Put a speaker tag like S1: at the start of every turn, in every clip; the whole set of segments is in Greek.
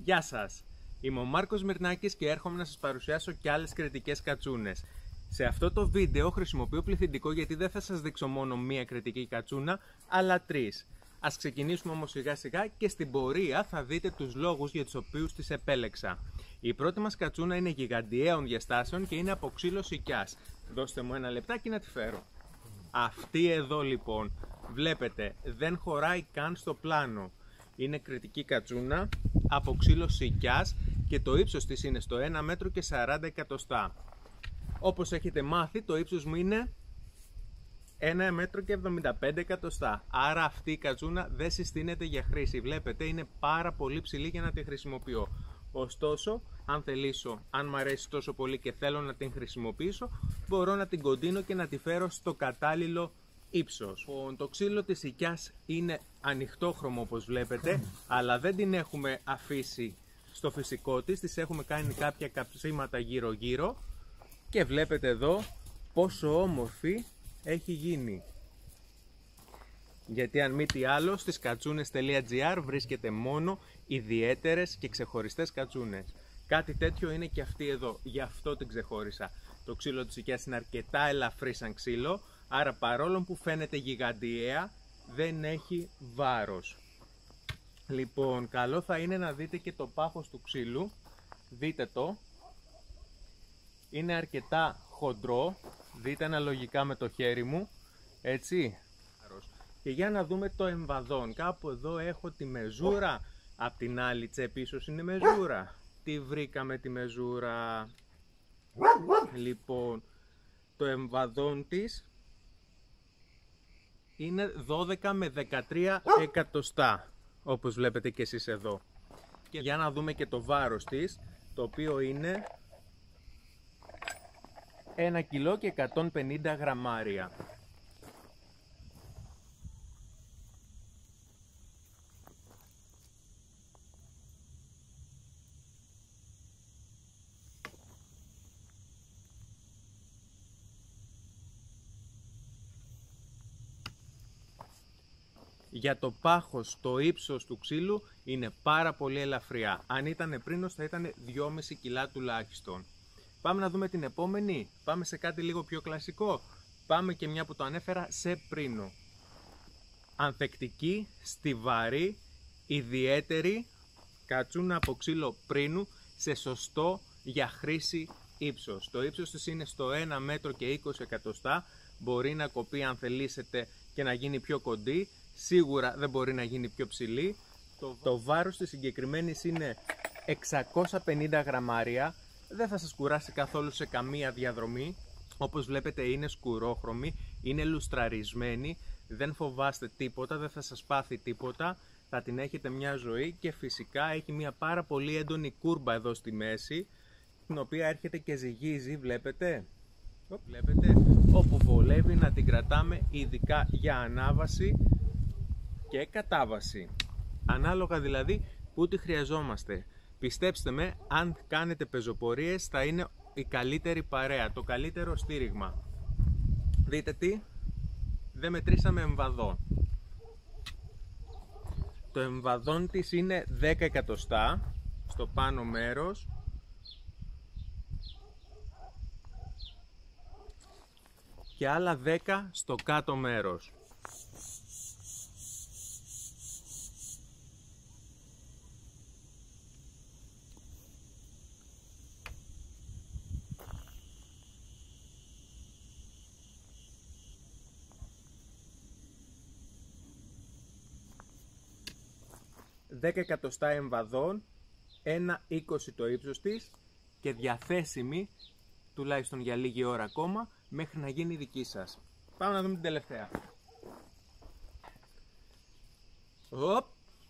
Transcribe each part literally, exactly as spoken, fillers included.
S1: Γεια σας! Είμαι ο Μάρκος Μυρνάκης και έρχομαι να σας παρουσιάσω και άλλες κρητικές κατσούνες. Σε αυτό το βίντεο χρησιμοποιώ πληθυντικό γιατί δεν θα σας δείξω μόνο μία κρητική κατσούνα, αλλά τρεις. Ας ξεκινήσουμε όμως σιγά σιγά και στην πορεία θα δείτε τους λόγους για τους οποίους τις επέλεξα. Η πρώτη μας κατσούνα είναι γιγαντιαίων διαστάσεων και είναι από ξύλο σικιάς. Δώστε μου ένα λεπτάκι να τη φέρω. Αυτή εδώ λοιπόν, βλέπετε, δεν χωράει καν στο πλάνο. Είναι κρητική κατσούνα από ξύλο σικιάς και το ύψος της είναι στο ένα μέτρο και σαράντα εκατοστά. Όπως έχετε μάθει, το ύψος μου είναι ένα μέτρο και εβδομήντα πέντε εκατοστά. Άρα αυτή η κατσούνα δεν συστήνεται για χρήση. Βλέπετε, είναι πάρα πολύ ψηλή για να τη χρησιμοποιώ. Ωστόσο, αν θελήσω, αν μου αρέσει τόσο πολύ και θέλω να την χρησιμοποιήσω, μπορώ να την κοντίνω και να τη φέρω στο κατάλληλο ύψος. Το ξύλο της σικιάς είναι ανοιχτόχρωμο όπως βλέπετε, αλλά δεν την έχουμε αφήσει στο φυσικό της, της έχουμε κάνει κάποια καψίματα γύρω γύρω και βλέπετε εδώ πόσο όμορφη έχει γίνει. Γιατί αν μη τι άλλο, στις κατσούνες τελεία τζι άρ βρίσκεται μόνο ιδιαίτερες και ξεχωριστές κατσούνες. Κάτι τέτοιο είναι και αυτή εδώ, γι' αυτό την ξεχώρισα. Το ξύλο της σικιάς είναι αρκετά ελαφρύ σαν ξύλο, άρα παρόλο που φαίνεται γιγαντιαία, δεν έχει βάρος. Λοιπόν, καλό θα είναι να δείτε και το πάχος του ξύλου. Δείτε το. Είναι αρκετά χοντρό. Δείτε αναλογικά με το χέρι μου. Έτσι. Και για να δούμε το εμβαδόν. Κάπου εδώ έχω τη μεζούρα. Απ' την άλλη τσέπη ίσως είναι μεζούρα. Τι βρήκαμε τη μεζούρα. Λοιπόν, το εμβαδόν της είναι δώδεκα με δεκατρία εκατοστά, όπως βλέπετε και εσείς εδώ. Και για να δούμε και το βάρος της, το οποίο είναι ένα κιλό και εκατόν πενήντα γραμμάρια. Για το πάχος, το ύψος του ξύλου είναι πάρα πολύ ελαφριά. Αν ήταν πρίνος θα ήταν δυόμισι κιλά τουλάχιστον. Πάμε να δούμε την επόμενη. Πάμε σε κάτι λίγο πιο κλασικό. Πάμε και μια που το ανέφερα σε πρίνο. Ανθεκτική, στιβαρή, ιδιαίτερη κατσούνα από ξύλο πρίνου σε σωστό για χρήση ύψος. Το ύψος της είναι στο ένα μέτρο και είκοσι εκατοστά. Μπορεί να κοπεί αν θελήσετε και να γίνει πιο κοντή. Σίγουρα δεν μπορεί να γίνει πιο ψηλή. Το, το βάρος της συγκεκριμένης είναι εξακόσια πενήντα γραμμάρια. Δεν θα σας κουράσει καθόλου σε καμία διαδρομή. Όπως βλέπετε είναι σκουρόχρωμη, είναι λουστραρισμένη. Δεν φοβάστε τίποτα, δεν θα σας πάθει τίποτα. Θα την έχετε μια ζωή και φυσικά έχει μια πάρα πολύ έντονη κούρμπα εδώ στη μέση, την οποία έρχεται και ζυγίζει, βλέπετε. Βλέπετε, όπου βολεύει να την κρατάμε ειδικά για ανάβαση και κατάβαση. Ανάλογα δηλαδή που τη χρειαζόμαστε. Πιστέψτε με, αν κάνετε πεζοπορίες θα είναι η καλύτερη παρέα, το καλύτερο στήριγμα. Δείτε τι, δεν μετρήσαμε εμβαδόν. Το εμβαδόν της είναι δέκα εκατοστά στο πάνω μέρος. Και άλλα δέκα στο κάτω μέρος. δέκα εκατοστά εμβαδόν, ένα είκοσι το ύψος της και διαθέσιμη τουλάχιστον για λίγη ώρα ακόμα μέχρι να γίνει δική σας. Πάμε να δούμε την τελευταία. Οπ.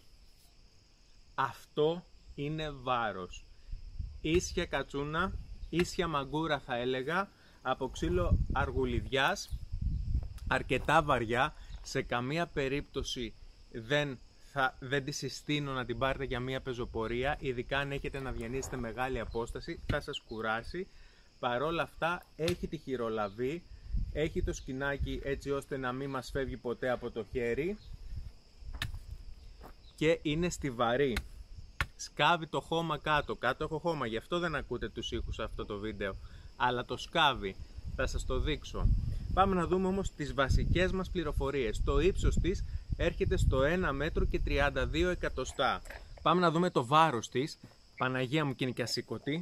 S1: Αυτό είναι βάρος. Ίσια κατσούνα, ίσια μαγκούρα θα έλεγα, από ξύλο αργουλιδιάς, αρκετά βαριά, σε καμία περίπτωση δεν Θα, δεν τη συστήνω να την πάρετε για μια πεζοπορία, ειδικά αν έχετε να διανύσετε μεγάλη απόσταση, θα σας κουράσει. Παρόλα αυτά έχει τη χειρολαβή, έχει το σκηνάκι έτσι ώστε να μην μας φεύγει ποτέ από το χέρι και είναι στιβαρή. σκάβει το χώμα κάτω. Κάτω έχω χώμα, γι' αυτό δεν ακούτε τους ήχους σε αυτό το βίντεο. Αλλά το σκάβει. Θα σας το δείξω. Πάμε να δούμε όμως τις βασικές μας πληροφορίες. Το ύψος της έρχεται στο ένα μέτρο και τριάντα δύο εκατοστά. Πάμε να δούμε το βάρος της. Παναγία μου, και είναι και ασήκωτη.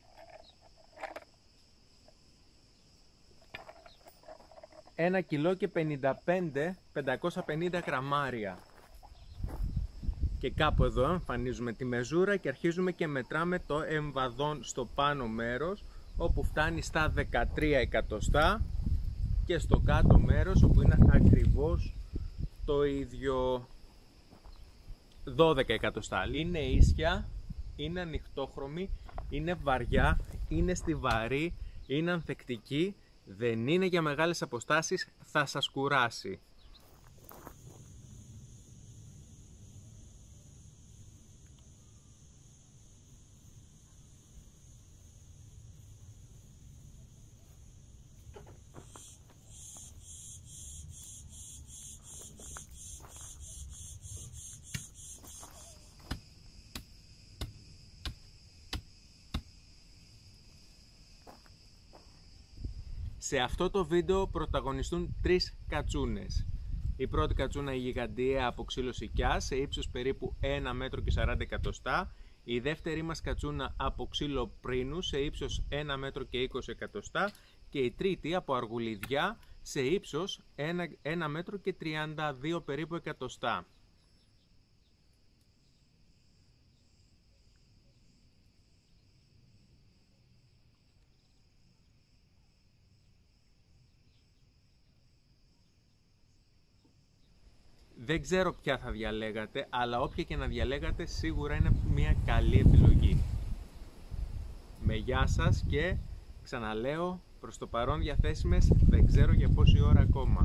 S1: ένα κιλό και πενήντα πέντε, πεντακόσια πενήντα γραμμάρια. Και κάπου εδώ εμφανίζουμε τη μεζούρα και αρχίζουμε και μετράμε το εμβαδόν στο πάνω μέρος, όπου φτάνει στα δεκατρία εκατοστά, και στο κάτω μέρος όπου είναι ακριβώς το ίδιο, δώδεκα εκατοστά. Είναι ίσια, είναι ανοιχτόχρωμη, είναι βαριά, είναι στιβαρή, είναι ανθεκτική, δεν είναι για μεγάλες αποστάσεις, θα σας κουράσει. Σε αυτό το βίντεο πρωταγωνιστούν τρεις κατσούνες. Η πρώτη κατσούνα, η γιγαντιαία από ξύλο σικιά, σε ύψος περίπου ένα μέτρο και σαράντα εκατοστά. Η δεύτερη μας κατσούνα από ξύλο πρίνου, σε ύψος ένα μέτρο και είκοσι εκατοστά. Και η τρίτη από αργουλιδιά, σε ύψος ένα μέτρο και τριάντα δύο περίπου εκατοστά. Δεν ξέρω ποια θα διαλέγατε, αλλά όποια και να διαλέγατε σίγουρα είναι μια καλή επιλογή. Με γεια σας και ξαναλέω, προς το παρόν διαθέσιμες, δεν ξέρω για πόση ώρα ακόμα.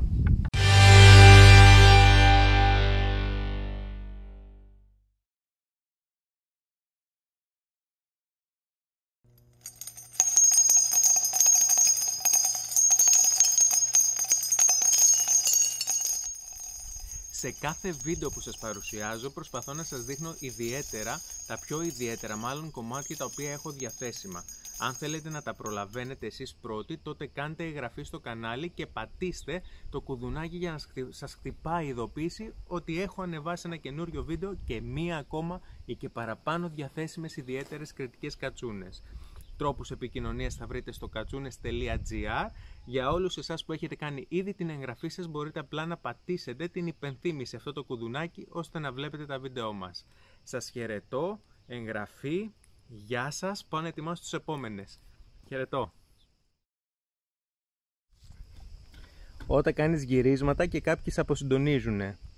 S1: Σε κάθε βίντεο που σας παρουσιάζω προσπαθώ να σας δείχνω ιδιαίτερα, τα πιο ιδιαίτερα μάλλον κομμάτια τα οποία έχω διαθέσιμα. Αν θέλετε να τα προλαβαίνετε εσείς πρώτοι, τότε κάντε εγγραφή στο κανάλι και πατήστε το κουδουνάκι για να σας χτυπάει η ειδοποίηση ότι έχω ανεβάσει ένα καινούριο βίντεο και μία ακόμα ή και παραπάνω διαθέσιμες ιδιαίτερες κριτικές κατσούνες. Τρόπους επικοινωνίας θα βρείτε στο κατσούνες τελεία τζι άρ. Για όλους εσάς που έχετε κάνει ήδη την εγγραφή σας, μπορείτε απλά να πατήσετε την υπενθύμηση αυτό το κουδουνάκι ώστε να βλέπετε τα βίντεό μας. Σας χαιρετώ, εγγραφή, γεια σας, πάω να ετοιμάσω τους επόμενες. Χαιρετώ. Όταν κάνεις γυρίσματα και κάποιοι σε αποσυντονίζουνε.